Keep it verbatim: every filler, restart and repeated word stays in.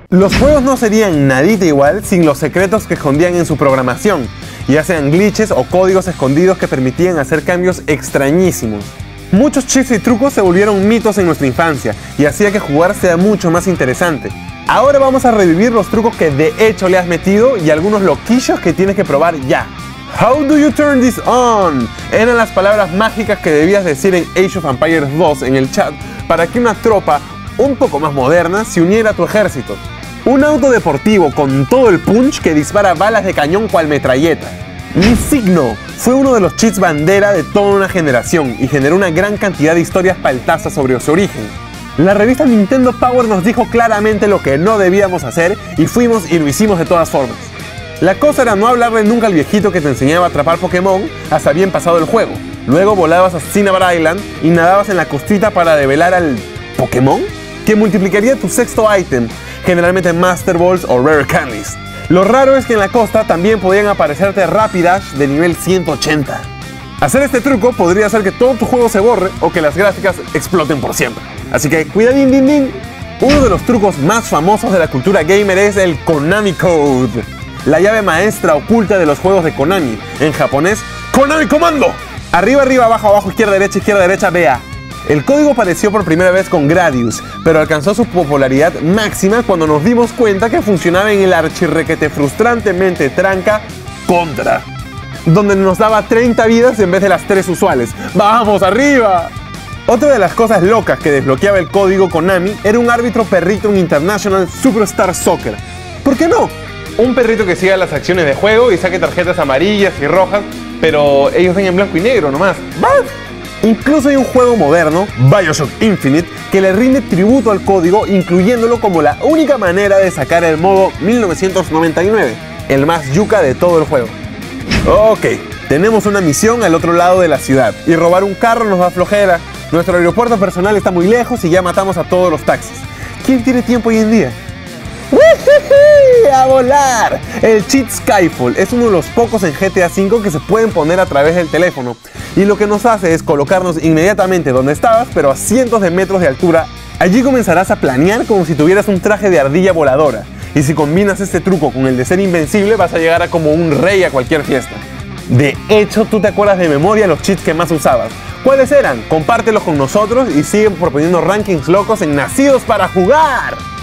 Los juegos no serían nadita igual sin los secretos que escondían en su programación, ya sean glitches o códigos escondidos que permitían hacer cambios extrañísimos. Muchos cheats y trucos se volvieron mitos en nuestra infancia y hacía que jugar sea mucho más interesante. Ahora vamos a revivir los trucos que de hecho le has metido y algunos loquillos que tienes que probar ya. How do you turn this on? Eran las palabras mágicas que debías decir en Age of Empires dos en el chat para que una tropa un poco más moderna se uniera a tu ejército. Un auto deportivo con todo el punch que dispara balas de cañón cual metralleta. Mi signo fue uno de los cheats bandera de toda una generación y generó una gran cantidad de historias paltazas sobre su origen. La revista Nintendo Power nos dijo claramente lo que no debíamos hacer y fuimos y lo hicimos de todas formas. La cosa era no hablarle nunca al viejito que te enseñaba a atrapar Pokémon hasta bien pasado el juego. Luego volabas a Cinnabar Island y nadabas en la costita para develar al Pokémon que multiplicaría tu sexto ítem, generalmente Master Balls o Rare Candies. Lo raro es que en la costa también podían aparecerte Rapidash de nivel ciento ochenta. Hacer este truco podría hacer que todo tu juego se borre o que las gráficas exploten por siempre. Así que cuidadín din din. Uno de los trucos más famosos de la cultura gamer es el Konami Code, la llave maestra oculta de los juegos de Konami, en japonés Konami Commando. Arriba, arriba, abajo, abajo, izquierda, derecha, izquierda, derecha, B A. El código apareció por primera vez con Gradius, pero alcanzó su popularidad máxima cuando nos dimos cuenta que funcionaba en el archirrequete frustrantemente tranca Contra, donde nos daba treinta vidas en vez de las tres usuales. ¡Vamos, arriba! Otra de las cosas locas que desbloqueaba el código Konami era un árbitro perrito en International Superstar Soccer. ¿Por qué no? Un perrito que siga las acciones de juego y saque tarjetas amarillas y rojas, pero ellos ven en blanco y negro nomás. ¿Vas? Incluso hay un juego moderno, BioShock Infinite, que le rinde tributo al código, incluyéndolo como la única manera de sacar el modo mil novecientos noventa y nueve, el más yuca de todo el juego. Ok, tenemos una misión al otro lado de la ciudad, y robar un carro nos da flojera. Nuestro aeropuerto personal está muy lejos y ya matamos a todos los taxis. ¿Quién tiene tiempo hoy en día? ¡A volar! El cheat Skyfall es uno de los pocos en G T A cinco que se pueden poner a través del teléfono, y lo que nos hace es colocarnos inmediatamente donde estabas, pero a cientos de metros de altura. Allí comenzarás a planear como si tuvieras un traje de ardilla voladora, y si combinas este truco con el de ser invencible vas a llegar a como un rey a cualquier fiesta. De hecho, tú te acuerdas de memoria los cheats que más usabas. ¿Cuáles eran? Compártelos con nosotros y siguen proponiendo rankings locos en Nacidos para Jugar.